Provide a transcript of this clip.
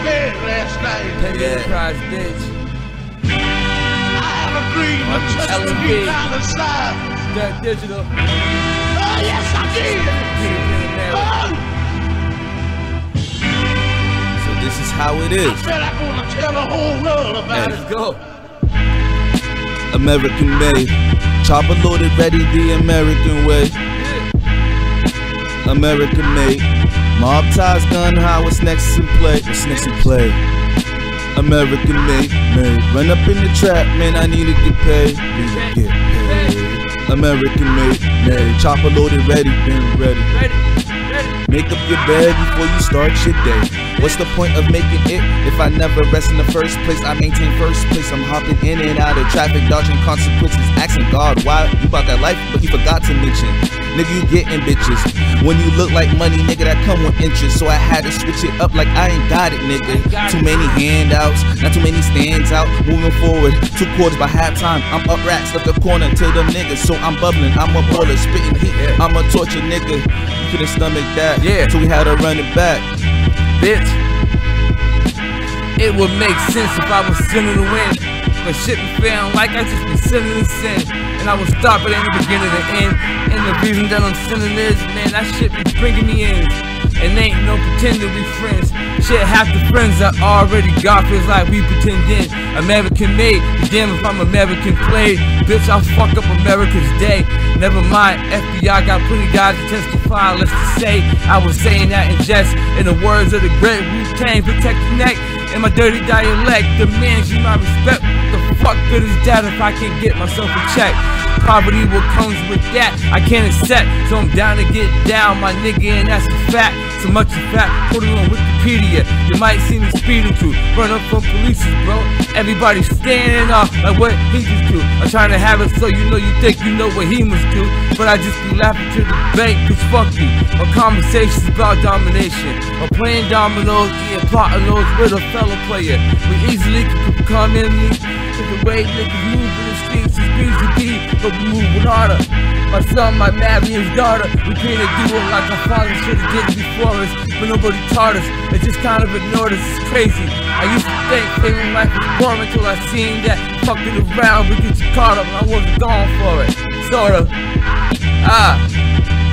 bed last night. Penny Enterprise, bitch. I have a dream of just me down the side. That digital. Oh, yes, I did. So this is how it is. I said I'm gonna tell the whole world about it. Let's go. American made, chopper loaded, ready the American way. American made, mob ties, gun high. What's next in play? What's next in play? American made, run up in the trap, man. I need to get paid. Need to get paid. American made, chopper loaded, ready, been ready. Make up your bed before you start your day. What's the point of making it if I never rest in the first place? I maintain first place. I'm hopping in and out of traffic, dodging consequences, asking God why you about that life, but you forgot to mention, nigga, you getting bitches when you look like money, nigga, that come with interest. So I had to switch it up like I ain't got it, nigga. Too many handouts, not too many stands out. Moving forward, 2 quarters by halftime. I'm up racks, left the corner to them niggas. So I'm bubbling, I'm a baller, spitting heat. I'm a torture nigga. You couldn't stomach that, so we had to run it back. Bitch, it would make sense if I was sinning to win, but shit be feeling like I just be sinning to sin, and I would stop it in the beginning to end. And the reason that I'm sinning is, man, that shit be bringing me in, and ain't no pretending we friends. Shit, half the friends I already got feels like we pretending. American made, be damn if I'm American played. Bitch, I'll fuck up America's day. Never mind, FBI got plenty guys to testify. Let's just say I was saying that in jest. In the words of the great Wu-Tang, protect your neck. In my dirty dialect, demands you my respect. What the fuck good is that if I can't get myself a check? Poverty, what comes with that, I can't accept. So I'm down to get down, my nigga, and that's a fact. So much in fact, put it on Wikipedia. You might see me speeding through, run up from police, bro. Everybody standing up like what he just do. I'm trying to have it so you think you know what he must do, but I just be laughing to the bank, cause fuck you. Our conversations about domination, or playing dominoes, yeah, plotting those with a fellow player. We easily can become enemies, cause the way niggas move in the streets is easy, but we move with harder. My son might marry his daughter. We can't do it like our father should've did it before us, but nobody taught us. They just kind of ignored us. It's crazy. I used to think living life was boring until I seen that fucking around we get you caught up and I wasn't going for it. Sort of.